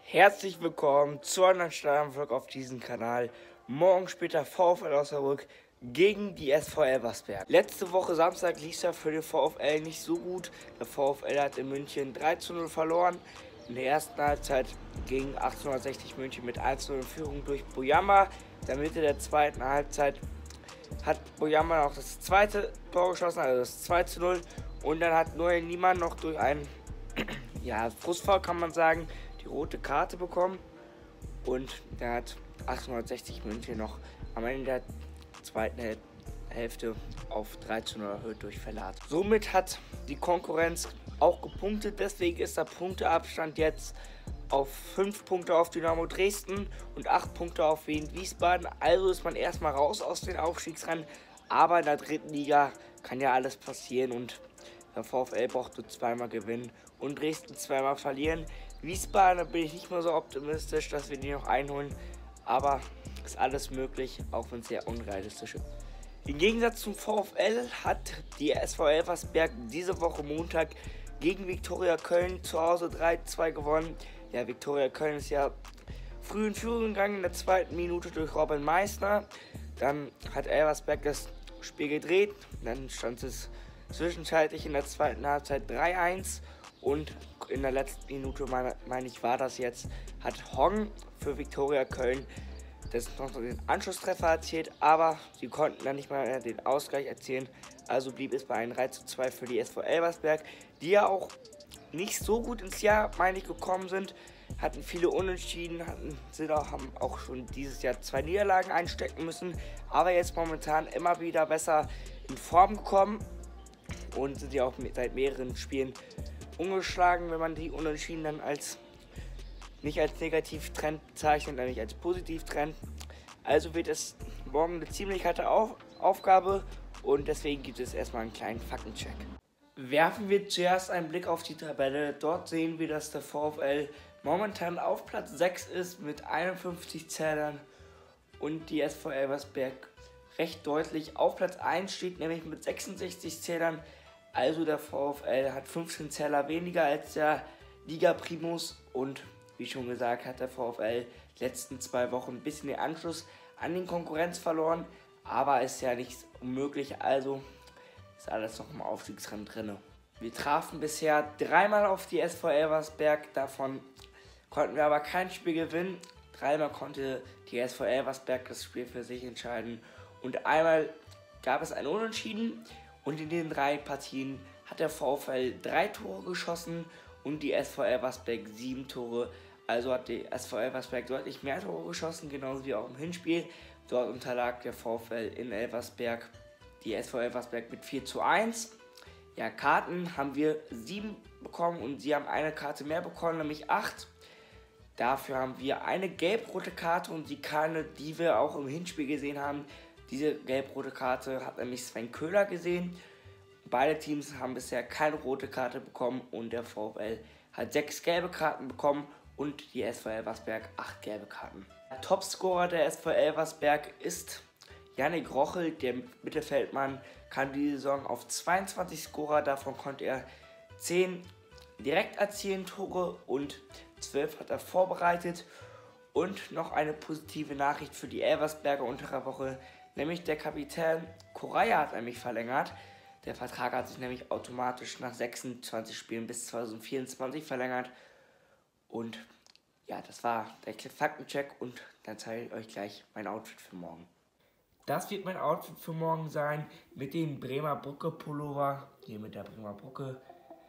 Herzlich willkommen zu einem Stadionvlog auf diesem Kanal. Morgen spielt der VfL Osnabrück gegen die SV Elversberg. Letzte Woche Samstag lief es ja für den VfL nicht so gut. Der VfL hat in München 3:0 verloren. In der ersten Halbzeit gegen 1860 München mit 1:0 in Führung durch Boyamba. In der Mitte der zweiten Halbzeit hat Boyamba noch das zweite Tor geschossen, also das 2:0. Und dann hat Noel Niemann noch durch einen Frustfoul, kann man sagen, die rote Karte bekommen. Und der hat 1860 München noch am Ende der zweiten Hälfte auf 3:0 erhöht durch Verlat. Somit hat die Konkurrenz auch gepunktet, deswegen ist der Punkteabstand jetzt auf 5 Punkte auf Dynamo Dresden und 8 Punkte auf Wien Wiesbaden. Also ist man erstmal raus aus den Aufstiegsrennen, aber in der dritten Liga kann ja alles passieren und der VfL braucht nur zweimal gewinnen und Dresden zweimal verlieren. Wiesbaden, da bin ich nicht mehr so optimistisch, dass wir die noch einholen, aber ist alles möglich, auch wenn es sehr unrealistisch ist. Im Gegensatz zum VfL hat die SV Elversberg diese Woche Montag gegen Viktoria Köln zu Hause 3:2 gewonnen. Ja, Viktoria Köln ist ja früh in Führung gegangen in der zweiten Minute durch Robin Meissner. Dann hat Elversberg das Spiel gedreht, dann stand es zwischenzeitlich in der zweiten Halbzeit 3:1 und in der letzten Minute, meine ich, war das jetzt, hat Hong für Viktoria Köln noch den Anschlusstreffer erzielt, aber sie konnten dann nicht mal den Ausgleich erzielen, also blieb es bei einem 3:2 für die SV Elversberg, die ja auch nicht so gut ins Jahr, meine ich, gekommen sind, hatten viele Unentschieden, haben auch schon dieses Jahr 2 Niederlagen einstecken müssen, aber jetzt momentan immer wieder besser in Form gekommen und sind ja auch seit mehreren Spielen ungeschlagen, wenn man die Unentschieden dann nicht als Negativtrend bezeichnet, sondern nicht als Positivtrend. Also wird es morgen eine ziemlich harte Aufgabe und deswegen gibt es erstmal einen kleinen Faktencheck. Werfen wir zuerst einen Blick auf die Tabelle. Dort sehen wir, dass der VfL momentan auf Platz 6 ist mit 51 Zählern und die SV Elversberg recht deutlich auf Platz 1 steht, nämlich mit 66 Zählern. Also der VfL hat 15 Zähler weniger als der Liga Primus und wie schon gesagt hat der VfL die letzten 2 Wochen ein bisschen den Anschluss an den Konkurrenz verloren, aber ist ja nichts unmöglich, also ist alles noch im Aufstiegsrennen drin. Wir trafen bisher 3-mal auf die SV Elversberg, davon konnten wir aber kein Spiel gewinnen. 3-mal konnte die SV Elversberg das Spiel für sich entscheiden und einmal gab es ein Unentschieden. Und in den 3 Partien hat der VfL 3 Tore geschossen und die SV Elversberg 7 Tore. Also hat die SV Elversberg deutlich mehr Tore geschossen, genauso wie auch im Hinspiel. Dort unterlag der VfL in Elversberg die SV Elversberg mit 4:1. Ja, Karten haben wir 7 bekommen und sie haben eine Karte mehr bekommen, nämlich 8. Dafür haben wir eine gelb-rote Karte und die keine, die wir auch im Hinspiel gesehen haben. Diese gelb-rote Karte hat nämlich Sven Köhler gesehen. Beide Teams haben bisher keine rote Karte bekommen und der VfL hat 6 gelbe Karten bekommen und die SV Elversberg 8 gelbe Karten. Der Topscorer der SV Elversberg ist Yannick Rochel, der Mittelfeldmann, kam die Saison auf 22 Scorer, davon konnte er 10 direkt erzielen Tore und 12 hat er vorbereitet. Und noch eine positive Nachricht für die Elversberger unter der Woche, nämlich der Kapitän Correa hat nämlich verlängert. Der Vertrag hat sich nämlich automatisch nach 26 Spielen bis 2024 verlängert. Und ja, das war der Faktencheck und dann zeige ich euch gleich mein Outfit für morgen. Das wird mein Outfit für morgen sein mit dem Bremer Brücke Pullover, hier mit der Bremer Brücke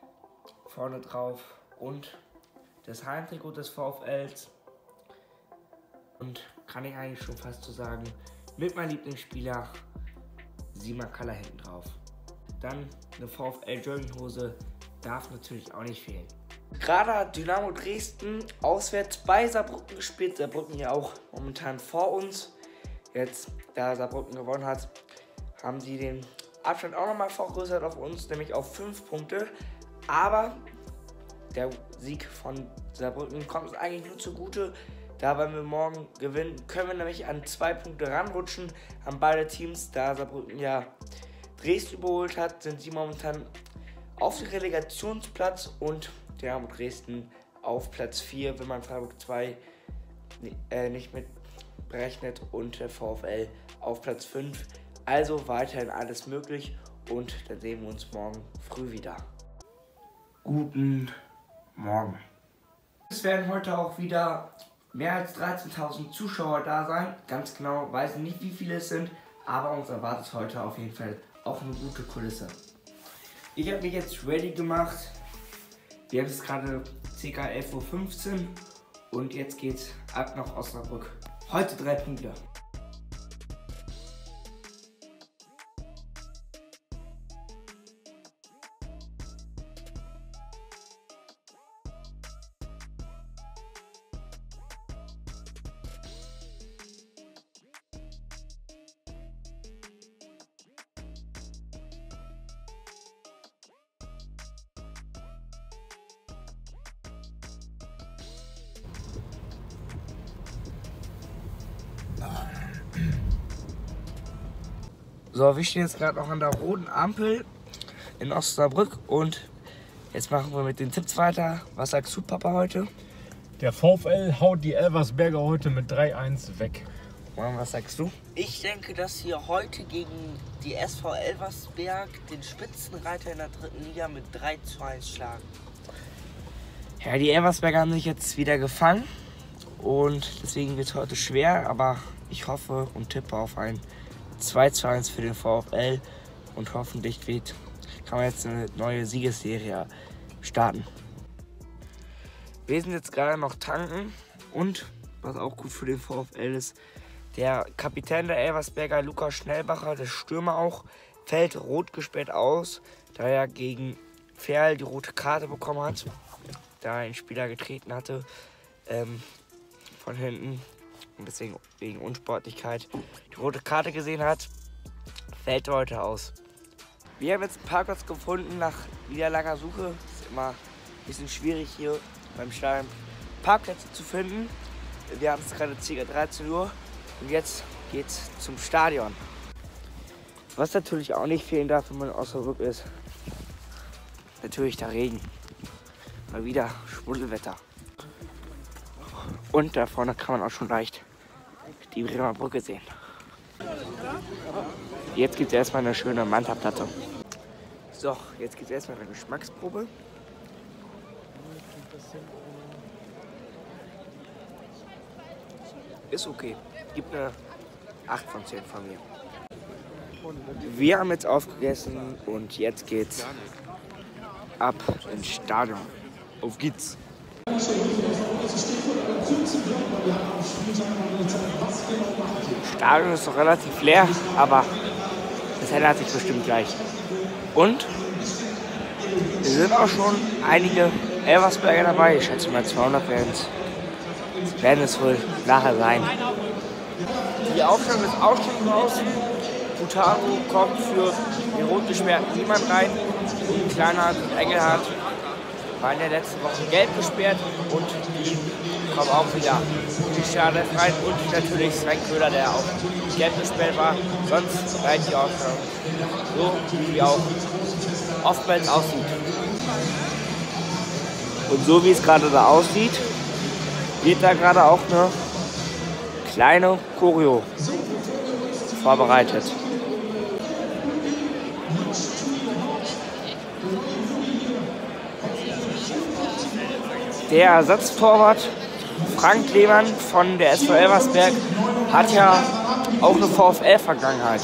vorne drauf und das Heimtrikot des VfLs. Und kann ich eigentlich schon fast so sagen, mit meinem Lieblingsspieler Simakala hinten drauf. Dann eine VfL-Jogginghose darf natürlich auch nicht fehlen. Gerade hat Dynamo Dresden auswärts bei Saarbrücken gespielt. Saarbrücken ja auch momentan vor uns. Jetzt, da Saarbrücken gewonnen hat, haben sie den Abstand auch nochmal vergrößert auf uns, nämlich auf 5 Punkte. Aber der Sieg von Saarbrücken kommt uns eigentlich nur zugute. Da, wenn wir morgen gewinnen, können wir nämlich an 2 Punkte ranrutschen. Haben beide Teams, da Saarbrücken ja Dresden überholt hat, sind sie momentan auf dem Relegationsplatz und Dynamo Dresden auf Platz 4, wenn man Freiburg 2 nicht mit berechnet, und der VfL auf Platz 5. Also weiterhin alles möglich und dann sehen wir uns morgen früh wieder. Guten Morgen. Es werden heute auch wieder mehr als 13.000 Zuschauer da sein. Ganz genau weiß ich nicht, wie viele es sind, aber uns erwartet heute auf jeden Fall auch eine gute Kulisse. Ich habe mich jetzt ready gemacht. Wir haben es gerade ca. 11:15 Uhr und jetzt geht's ab nach Osnabrück. Heute 3 Punkte. So, wir stehen jetzt gerade noch an der roten Ampel in Osnabrück und jetzt machen wir mit den Tipps weiter. Was sagst du, Papa, heute? Der VfL haut die Elversberger heute mit 3-1 weg. Mann, was sagst du? Ich denke, dass wir heute gegen die SV Elversberg den Spitzenreiter in der 3. Liga mit 3:1 schlagen. Ja, die Elversberger haben sich jetzt wieder gefangen und deswegen wird es heute schwer, aber ich hoffe und tippe auf ein 2:1 für den VfL und hoffentlich kann man jetzt eine neue Siegesserie starten. Wir sind jetzt gerade noch tanken und was auch gut für den VfL ist, der Kapitän der Elversberger, Lukas Schnellbacher, der Stürmer auch, fällt rot gesperrt aus, da er gegen Ferl die rote Karte bekommen hat, da er einen Spieler getreten hatte von hinten. Und deswegen wegen Unsportlichkeit die rote Karte gesehen hat, fällt heute aus. Wir haben jetzt einen Parkplatz gefunden nach niederlanger Suche. Ist immer ein bisschen schwierig hier beim Stadion Parkplätze zu finden. Wir haben es gerade ca. 13 Uhr und jetzt geht's zum Stadion. Was natürlich auch nicht fehlen darf, wenn man in Osnabrück ist, natürlich der Regen. Mal wieder Schmuddelwetter. Und da vorne kann man auch schon leicht die Bremer Brücke sehen. Jetzt gibt es erstmal eine schöne Manta-Platte. So, jetzt gibt es erstmal eine Geschmacksprobe. Ist okay. Gibt eine 8 von 10 von mir. Wir haben jetzt aufgegessen und jetzt geht's ab ins Stadion. Auf geht's! Das Stadion ist noch relativ leer, aber das ändert sich bestimmt gleich. Und es sind auch schon einige Elversberger dabei. Ich schätze mal 200 werden es wohl nachher sein. Die Aufstellung ist auch schon draußen. Butaro kommt für den rot gesperrten Niemann rein. Und Kleinhardt und Engelhardt waren in der letzten Woche gelb gesperrt und die kommen auch wieder in die Startelf rein. Und natürlich Sven Köhler, der auch gelb gesperrt war. Sonst bleibt die Aufstellung so, wie sie auch oftmals aussieht. Und so wie es gerade da aussieht, wird da gerade auch eine kleine Choreo vorbereitet. Der Ersatztorwart Frank Lehmann von der SV Elversberg hat ja auch eine VfL-Vergangenheit.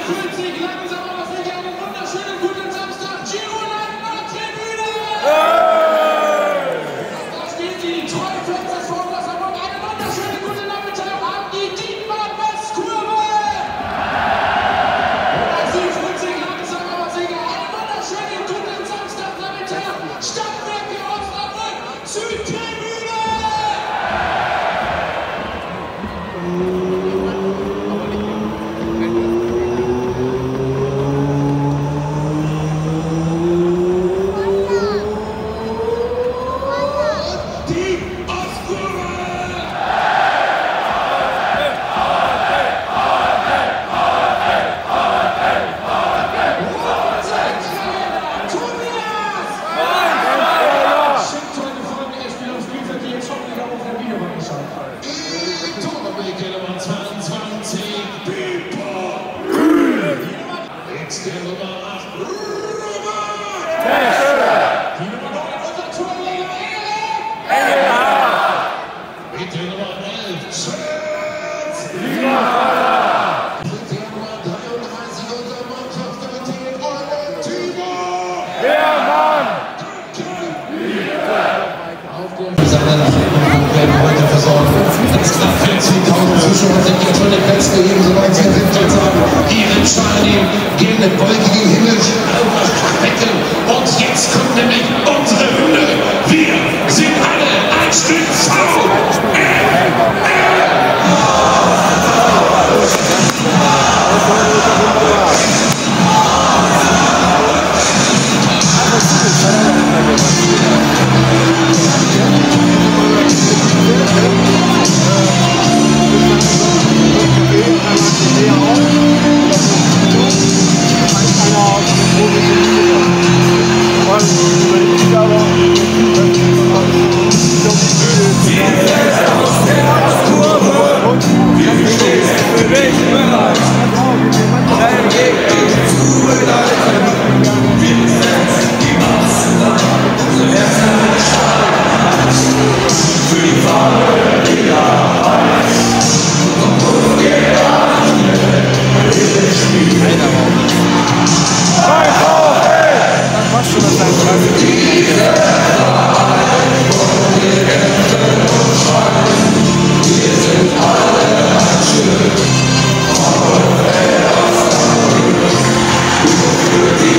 fühlt sich langsam, aber sicher einen wunderschönen guten Samstag. Giroland Nordtribüne! Da stehen die Teufels des Vorwasserburg. Einen wunderschönen guten Nachmittag an die Dietmar Westkurve! Sie fühlt sich langsam, aber sicher einen wunderschönen guten Samstagnachmittag. Stadtwerke Osnabrück, Südtribüne! Heute versorgen. Ganz knapp 40.000 Zuschauer sind jetzt von den Plätzen gegeben, soweit sie sind sozusagen hier im Stadion, gegen den wolkigen Himmel, auf das Becken. Und jetzt kommt nämlich unsere Hymne. Wir sind alle ein Stück Die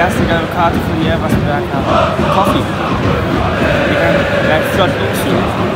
erste gelbe Karte für die Elversberger. Coffee. Die können gleich flott losziehen.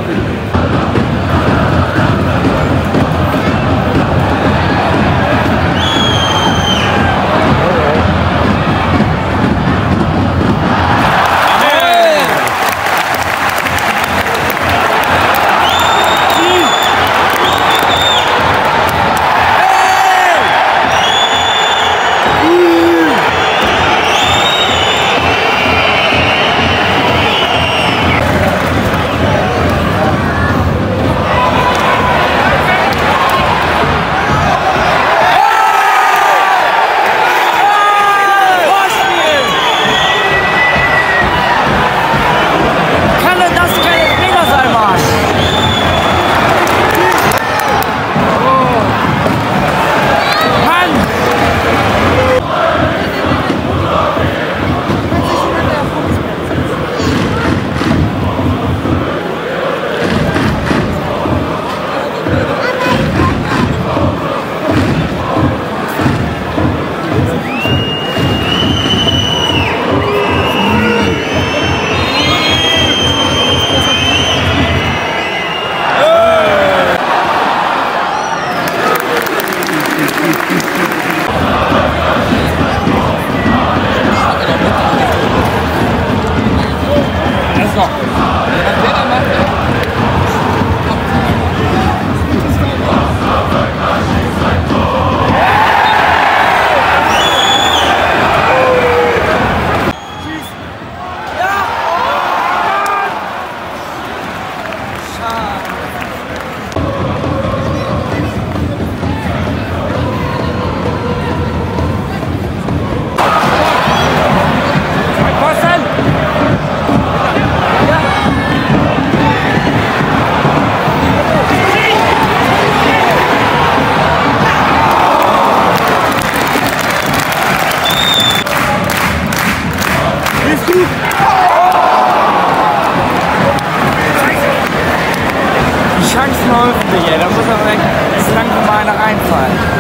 Die Chancen häufen sich, ey. Da muss aber echt langsam mal einer reinfallen.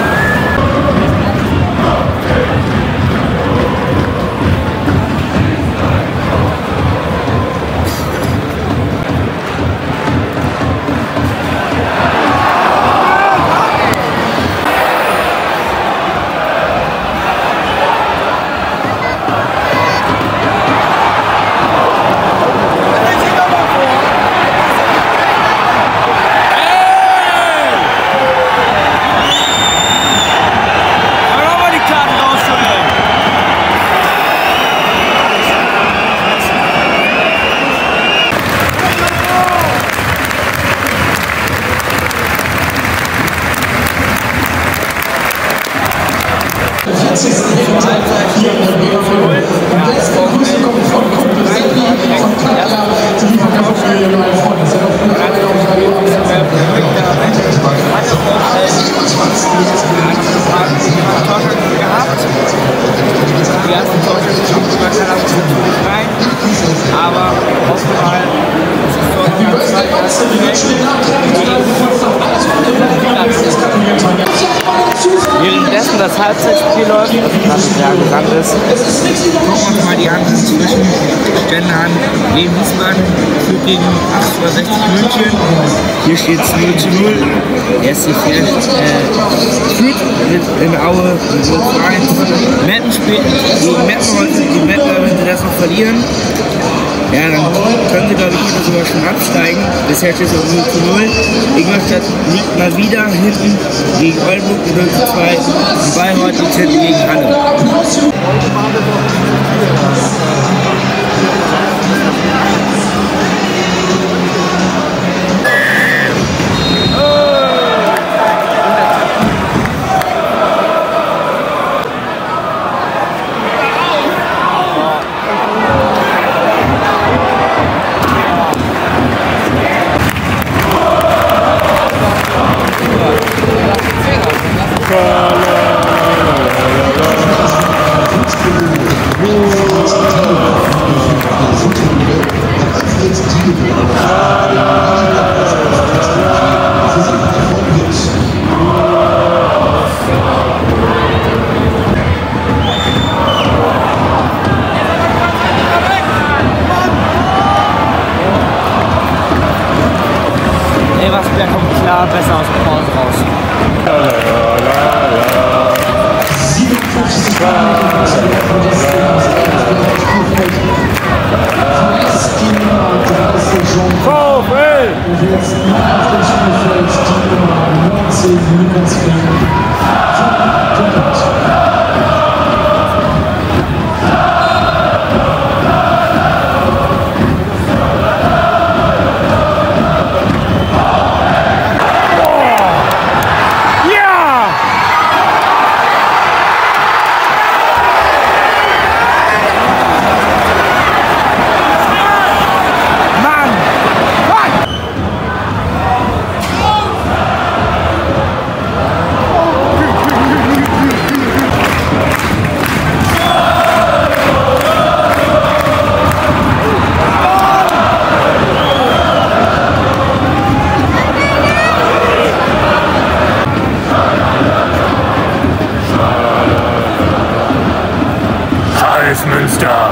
Hier in der BFL. Am besten Grüße kommen von Kumpel Seppi, von Katja, die Lieferung für ihre neue Freunde. Das ist ja noch früher alle auf der Welt. Die ersten Torschüsse kommt man kann aber nicht rein. Aber hoffen wir mal, dass es dort noch mal zwei währenddessen das Halbzeitspiel läuft, was ja gerannt ist, gucken wir uns mal die anderen Zwischenstände an. Wien Wiesbaden führt gegen 1860 München. Hier steht es 0:0. Der SC führt in Aue 0:1. Meppen spielt gegen Meppen heute. Die Meppen, wenn sie das noch verlieren, ja, dann können sie, glaube ich, hier sogar schon absteigen. Bisher steht es auf 0:0. Ingolstadt liegt mal wieder hinten gegen Oldenburg 0:2. Und Bayreuth liegt hinten gegen Halle. klar besser aus der Pause raus. 57 VfL! Und jetzt auf dem Spielfeld die Nummer 19, Lukas Feld. Münster.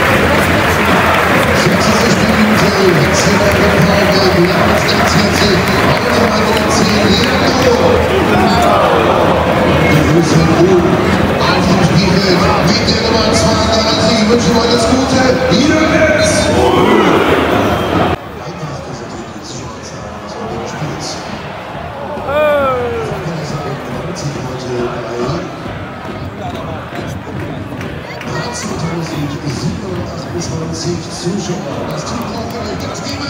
Zuschauer, das Team braucht euch, das geben!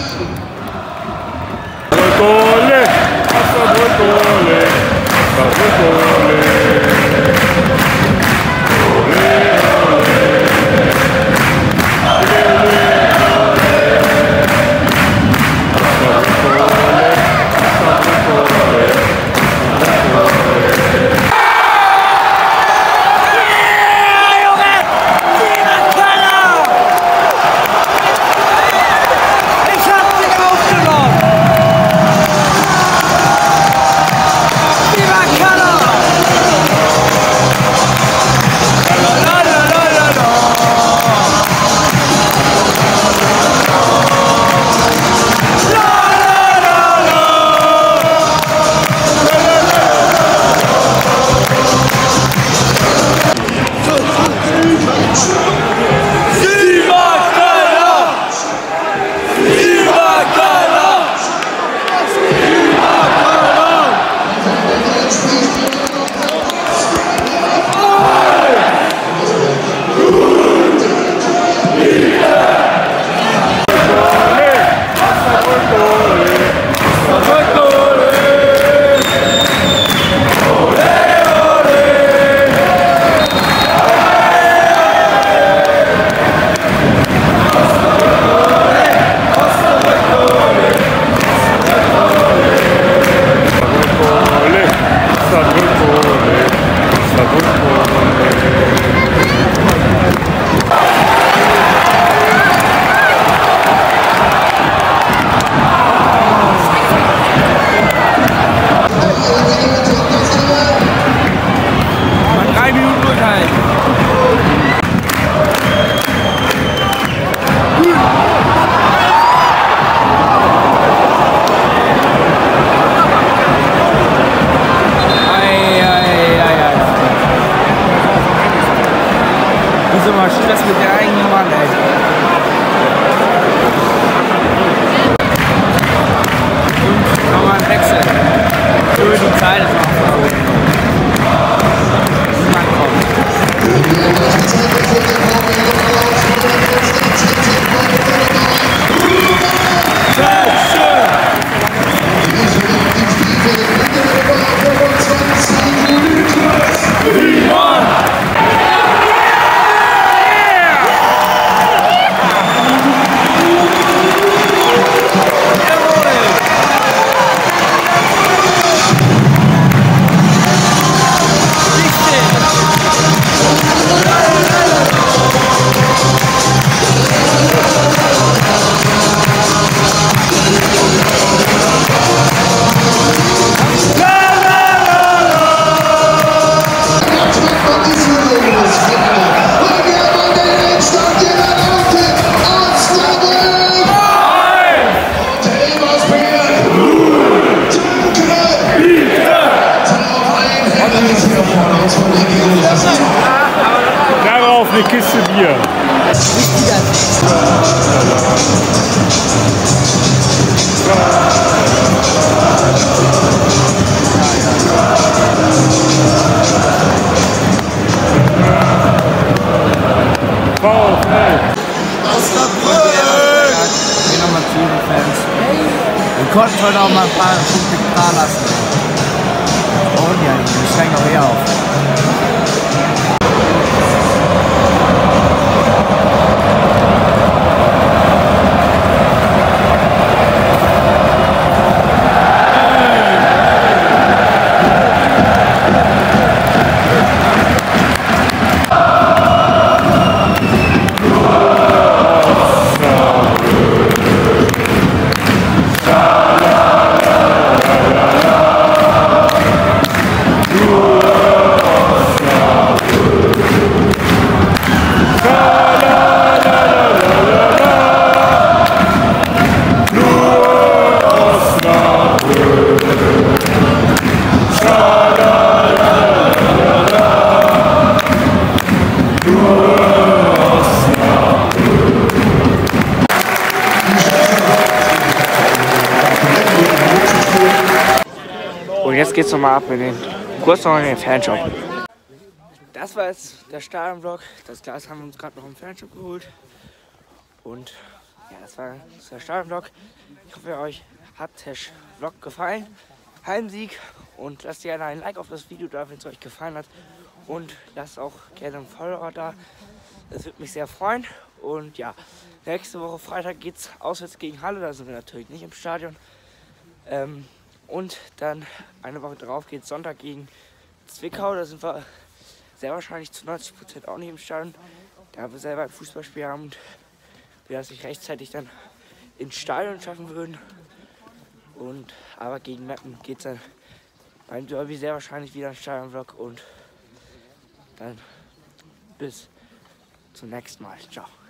Gole, Gole, Stress mit der eigenen Mann, ey. Und nochmal ein Wechsel. Für die Zeit ist noch verboten. Niemand Darauf eine Kiste Bier. Wir konnten heute auch mal ein paar Punkte klar lassen. Und ja, wir steigen auch hier auf. Und jetzt geht's nochmal ab kurz noch in den Fanshop. Das war jetzt der Stadionvlog. Das Glas haben wir uns gerade noch im Fanshop geholt. Und ja, das war der Stadionvlog. Ich hoffe, euch hat der Vlog gefallen. Heimsieg. Und lasst gerne ein Like auf das Video da, wenn es euch gefallen hat. Und lasst auch gerne einen Follower da. Das würde mich sehr freuen. Und ja, nächste Woche Freitag geht's auswärts gegen Halle. Da sind wir natürlich nicht im Stadion. Und dann eine Woche drauf geht es Sonntag gegen Zwickau. Da sind wir sehr wahrscheinlich zu 90% auch nicht im Stadion. Da wir selber ein Fußballspiel haben und wir das nicht rechtzeitig dann ins Stadion schaffen würden. Aber gegen Meppen geht es dann beim Derby sehr wahrscheinlich wieder ein Stadionvlog. Und dann bis zum nächsten Mal. Ciao.